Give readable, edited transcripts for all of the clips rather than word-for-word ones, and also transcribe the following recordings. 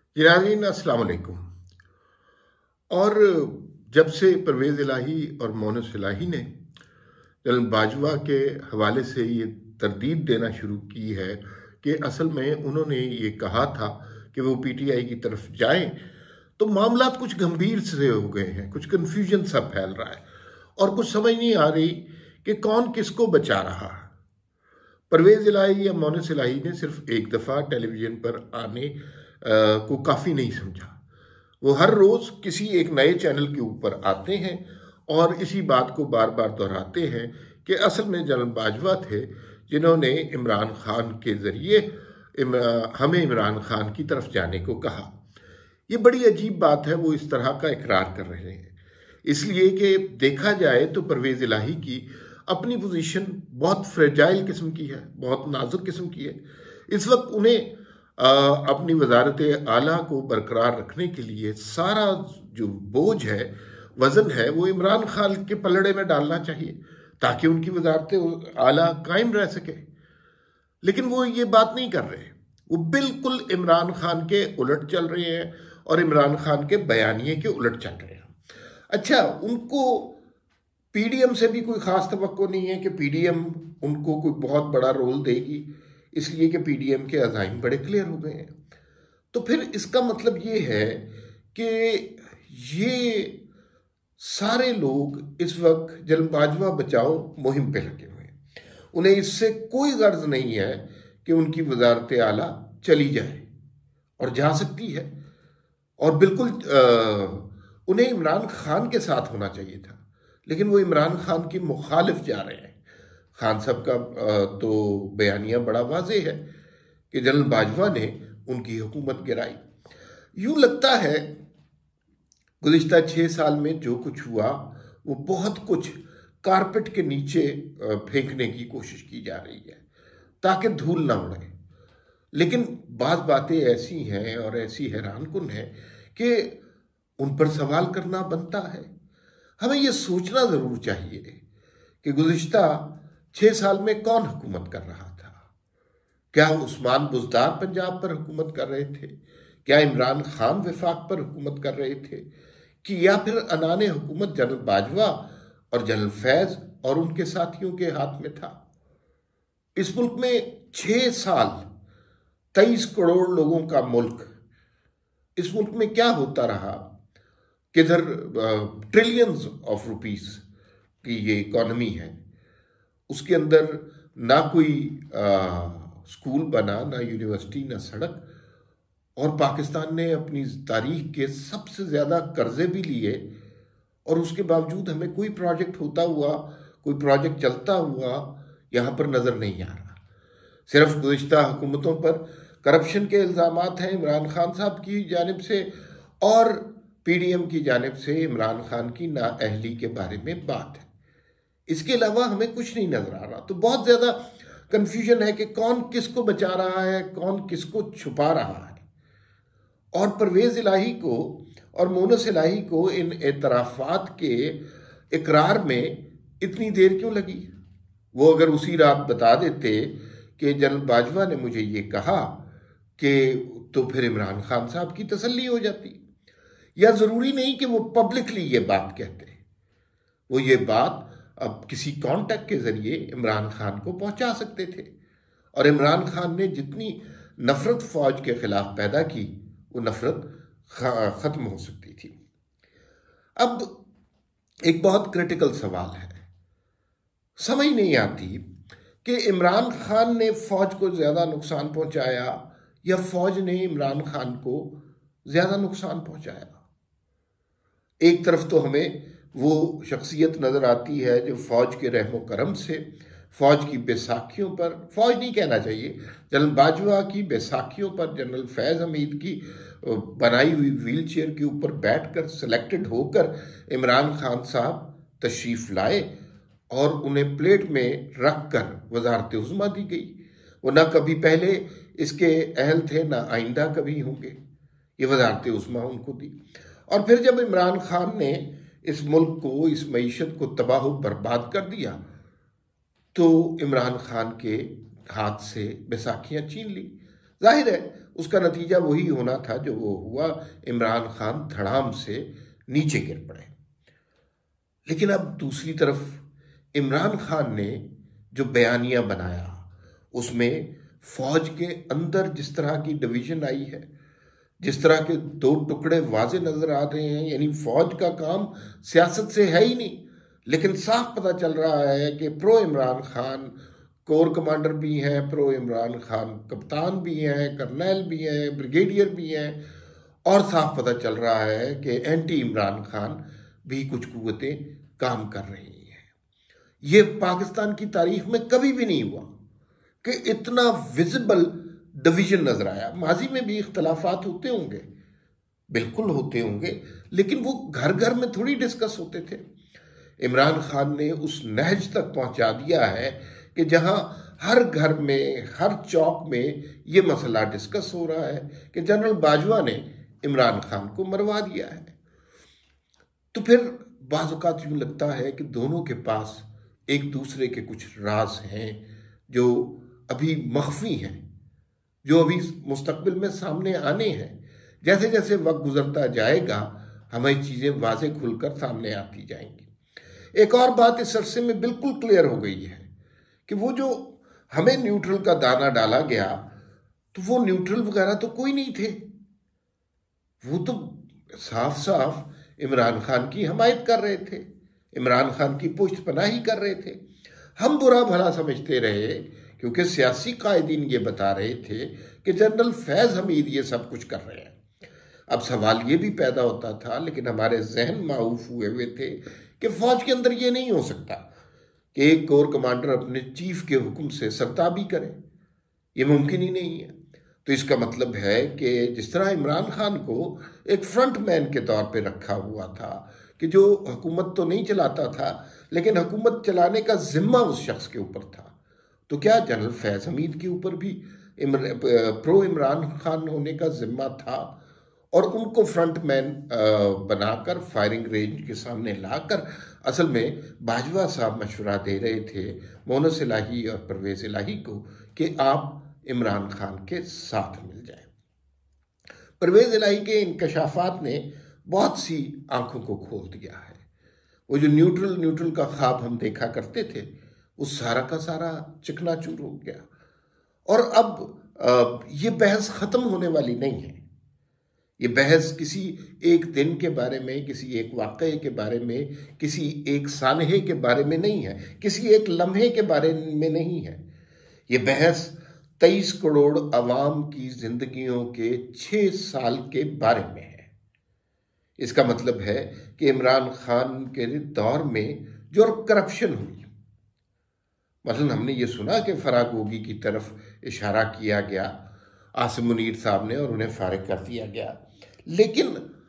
नाज़रीन अस्सलाम वालेकुम। और जब से परवेज़ इलाही और मोनस इलाही ने जनरल बाजवा के हवाले से ये तरदीद देना शुरू की है कि असल में उन्होंने ये कहा था कि वो पीटीआई की तरफ जाएं, तो मामला कुछ गंभीर से हो गए हैं, कुछ कन्फ्यूजन सा फैल रहा है और कुछ समझ नहीं आ रही कि कौन किसको बचा रहा है। परवेज़ इलाही या मोनस इलाही ने सिर्फ एक दफ़ा टेलीविज़न पर आने को काफ़ी नहीं समझा। वो हर रोज़ किसी एक नए चैनल के ऊपर आते हैं और इसी बात को बार बार दोहराते हैं कि असल में जनरल बाजवा थे जिन्होंने इमरान खान के ज़रिए हमें इमरान खान की तरफ जाने को कहा। ये बड़ी अजीब बात है, वो इस तरह का इकरार कर रहे हैं, इसलिए कि देखा जाए तो परवेज़ इलाही की अपनी पोजीशन बहुत फ्रेजाइल किस्म की है, बहुत नाजुक किस्म की है। इस वक्त उन्हें अपनी वजारत आला को बरकरार रखने के लिए सारा जो बोझ है, वजन है, वो इमरान खान के पलड़े में डालना चाहिए ताकि उनकी वजारत आला कायम रह सके। लेकिन वो ये बात नहीं कर रहे, वो बिल्कुल इमरान खान के उलट चल रहे हैं और इमरान खान के बयानिए के उलट चल रहे हैं। अच्छा, उनको पीडीएम से भी कोई ख़ास तवक्को नहीं है कि पीडीएम उनको कोई बहुत बड़ा रोल देगी, इसलिए कि पीडीएम के अज़ाइम बड़े क्लियर हो गए हैं। तो फिर इसका मतलब ये है कि ये सारे लोग इस वक्त जनरल बाजवा बचाओ मुहिम पे लगे हुए हैं। उन्हें इससे कोई गर्ज नहीं है कि उनकी वजारत आला चली जाए, और जा सकती है, और बिल्कुल उन्हें इमरान खान के साथ होना चाहिए था, लेकिन वो इमरान खान की मुखालिफ जा रहे हैं। खान साहब का तो बयानिया बड़ा वाज़ेह है कि जनरल बाजवा ने उनकी हुकूमत गिराई। यूं लगता है गुज़िश्ता 6 साल में जो कुछ हुआ वो बहुत कुछ कारपेट के नीचे फेंकने की कोशिश की जा रही है ताकि धूल ना उड़े। लेकिन बात बातें ऐसी हैं और ऐसी हैरानकुन हैं कि उन पर सवाल करना बनता है। हमें ये सोचना ज़रूर चाहिए कि गुज़िश्ता 6 साल में कौन हुकूमत कर रहा था। क्या उस्मान बुज़दार पंजाब पर हुकूमत कर रहे थे? क्या इमरान खान वफाक पर हुकूमत कर रहे थे? कि या फिर अनाने हुकूमत जनरल बाजवा और जनरल फैज़ और उनके साथियों के हाथ में था? इस मुल्क में 6 साल 23 करोड़ लोगों का मुल्क, इस मुल्क में क्या होता रहा? किधर ट्रिलियंस ऑफ रुपीस की ये इकॉनमी है, उसके अंदर ना कोई स्कूल बना, ना यूनिवर्सिटी, ना सड़क, और पाकिस्तान ने अपनी तारीख के सबसे ज़्यादा कर्जे भी लिए, और उसके बावजूद हमें कोई प्रोजेक्ट होता हुआ, कोई प्रोजेक्ट चलता हुआ यहाँ पर नज़र नहीं आ रहा। सिर्फ गुज़िश्ता हुकूमतों पर करप्शन के इल्ज़ामात हैं इमरान खान साहब की जानिब से, और पीडीएम की जानिब से इमरान खान की नाअहली के बारे में बात है। इसके अलावा हमें कुछ नहीं नजर आ रहा। तो बहुत ज़्यादा कंफ्यूजन है कि कौन किसको बचा रहा है, कौन किसको छुपा रहा है। और परवेज़ इलाही को और मोनस इलाही को इन एतराफ़ात के इकरार में इतनी देर क्यों लगी? वो अगर उसी रात बता देते कि जनरल बाजवा ने मुझे ये कहा कि, तो फिर इमरान खान साहब की तसल्ली हो जाती। या ज़रूरी नहीं कि वो पब्लिकली ये बात कहते, वो ये बात अब किसी कॉन्टैक्ट के ज़रिए इमरान खान को पहुंचा सकते थे, और इमरान खान ने जितनी नफ़रत फ़ौज के ख़िलाफ़ पैदा की, वो नफ़रत ख़त्म हो सकती थी। अब एक बहुत क्रिटिकल सवाल है, समझ नहीं आती कि इमरान खान ने फ़ौज को ज़्यादा नुकसान पहुंचाया या फ़ौज ने इमरान खान को ज़्यादा नुकसान पहुंचाया। एक तरफ तो हमें वो शख्सियत नज़र आती है जो फ़ौज के रहमो करम से, फ़ौज की बैसाखियों पर, फ़ौज नहीं कहना चाहिए, जनरल बाजवा की बैसाखियों पर जनरल फैज़ हमीद की बनाई हुई व्हील चेयर के ऊपर बैठकर सेलेक्टेड होकर इमरान खान साहब तशरीफ़ लाए और उन्हें प्लेट में रख कर वज़ारत उज़्मा दी गई। वो ना कभी पहले इसके अहल थे, ना आइंदा कभी होंगे। ये वज़ारत उज़्मा उनको दी। और फिर जब इमरान खान ने इस मुल्क को, इस मईशत को तबाह बर्बाद कर दिया, तो इमरान खान के हाथ से बैसाखियाँ छीन ली। जाहिर है उसका नतीजा वही होना था जो वो हुआ, इमरान खान धड़ाम से नीचे गिर पड़े। लेकिन अब दूसरी तरफ इमरान खान ने जो बयानिया बनाया उसमें फौज के अंदर जिस तरह की डिवीजन आई है, जिस तरह के दो टुकड़े वाजे नजर आ रहे हैं, यानी फौज का काम सियासत से है ही नहीं, लेकिन साफ पता चल रहा है कि pro Imran Khan core commander भी हैं, प्रो इमरान खान कप्तान भी हैं, कर्नल भी हैं, ब्रिगेडियर भी हैं, और साफ पता चल रहा है कि एंटी इमरान खान भी कुछ कुव्वतें काम कर रही हैं। ये पाकिस्तान की तारीख में कभी भी नहीं हुआ कि इतना विजिबल डिवीजन नजर आया। माजी में भी इख्तलाफात होते होंगे, बिल्कुल होते होंगे, लेकिन वो घर घर में थोड़ी डिस्कस होते थे। इमरान खान ने उस नहज तक पहुंचा दिया है कि जहां हर घर में, हर चौक में ये मसला डिस्कस हो रहा है कि जनरल बाजवा ने इमरान खान को मरवा दिया है। तो फिर बाज़ औक़ात यूं लगता है कि दोनों के पास एक दूसरे के कुछ राज हैं जो अभी मख्फी हैं, जो अभी मुस्तकबिल में सामने आने हैं। जैसे जैसे वक्त गुजरता जाएगा हमें चीज़ें वाज़े खुलकर सामने आती जाएंगी। एक और बात इस अरसे में बिल्कुल क्लियर हो गई है कि वो जो हमें न्यूट्रल का दाना डाला गया, तो वो न्यूट्रल वगैरह तो कोई नहीं थे। वो तो साफ साफ इमरान खान की हमायत कर रहे थे, इमरान खान की पुष्ट पनाही कर रहे थे। हम बुरा भला समझते रहे क्योंकि सियासी कायदीन ये बता रहे थे कि जनरल फैज़ हमीद ये सब कुछ कर रहे हैं। अब सवाल ये भी पैदा होता था, लेकिन हमारे जहन माऊफ हुए थे कि फौज के अंदर ये नहीं हो सकता कि एक कोर कमांडर अपने चीफ के हुक्म से सरताबी करे, ये मुमकिन ही नहीं है। तो इसका मतलब है कि जिस तरह इमरान खान को एक फ्रंट मैन के तौर पे रखा हुआ था कि जो हुकूमत तो नहीं चलाता था, लेकिन हुकूमत चलाने का जिम्मा उस शख्स के ऊपर था, तो क्या जनरल फैज़ हमीद के ऊपर भी प्रो इमरान खान होने का जिम्मा था? और उनको फ्रंट मैन बनाकर फायरिंग रेंज के सामने लाकर असल में बाजवा साहब मशवरा दे रहे थे मोहम्मद इलाही और परवेज़ इलाही को कि आप इमरान खान के साथ मिल जाए। परवेज़ इलाही के इंकशाफात ने बहुत सी आंखों को खोल दिया है। वो जो न्यूट्रल का ख्वाब हम देखा करते थे, वो सारा का सारा चिकनाचूर हो गया। और अब ये बहस ख़त्म होने वाली नहीं है। ये बहस किसी एक दिन के बारे में, किसी एक वाक़ये के बारे में, किसी एक सानहे के बारे में नहीं है, किसी एक लम्हे के बारे में नहीं है। ये बहस 23 करोड़ अवाम की जिंदगियों के 6 साल के बारे में है। इसका मतलब है कि इमरान खान के दौर में जो करप्शन हुई, मतलब हमने ये सुना कि फराग गोगी की तरफ इशारा किया गया आसिम मुनीर साहब ने और उन्हें फारिग कर दिया गया, लेकिन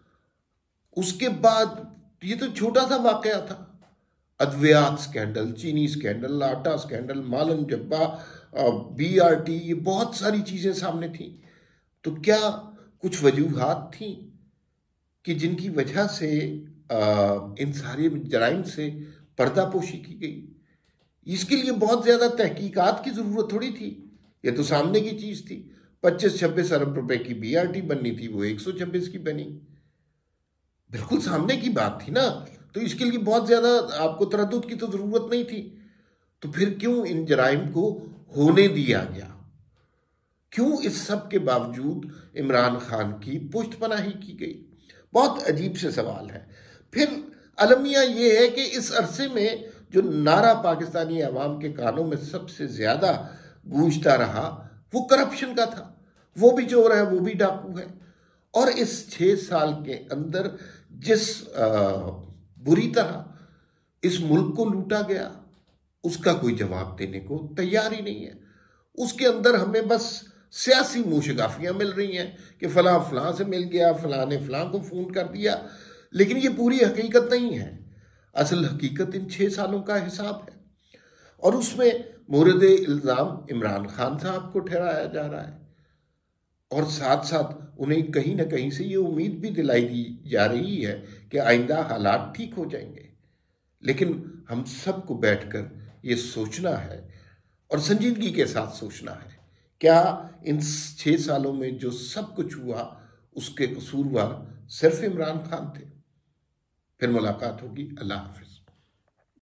उसके बाद ये तो छोटा सा वाकया था। अद्वियात स्कैंडल, चीनी स्कैंडल, आटा स्कैंडल, मालन जब्बा, BRT, ये बहुत सारी चीजें सामने थी। तो क्या कुछ वजूहात थी कि जिनकी वजह से इन सारे जराइम से पर्दापोशी की गई? इसके लिए बहुत ज्यादा तहकीकात की जरूरत थोड़ी थी, ये तो सामने की चीज थी। 25-26 अरब रुपए की BRT बननी थी, वो 126 की बनी, बिल्कुल सामने की बात थी ना। तो इसके लिए बहुत ज्यादा आपको तरद्दुद की तो जरूरत नहीं थी। तो फिर क्यों इन जराइम को होने दिया गया? क्यों इस सब के बावजूद इमरान खान की पुष्ट पनाही की गई? बहुत अजीब से सवाल है। फिर अलमिया ये है कि इस अरसे में जो नारा पाकिस्तानी अवाम के कानों में सबसे ज्यादा गूंजता रहा वो करप्शन का था। वो भी चोर है, वो भी डाकू है। और इस 6 साल के अंदर जिस बुरी तरह इस मुल्क को लूटा गया, उसका कोई जवाब देने को तैयार ही नहीं है। उसके अंदर हमें बस सियासी मूशगाफियां मिल रही हैं कि फलां फलां से मिल गया, फलां ने फलां को फोन कर दिया, लेकिन ये पूरी हकीकत नहीं है। असल हकीकत इन 6 सालों का हिसाब है और उसमें मोरद इल्ज़ाम इमरान खान साहब को ठहराया जा रहा है और साथ साथ उन्हें कहीं ना कहीं से ये उम्मीद भी दिलाई दी जा रही है कि आइंदा हालात ठीक हो जाएंगे। लेकिन हम सबको बैठकर ये सोचना है और संजीदगी के साथ सोचना है क्या इन 6 सालों में जो सब कुछ हुआ उसके कसूरवार सिर्फ इमरान खान थे? फिर मुलाकात होगी। अल्लाह हाफिज।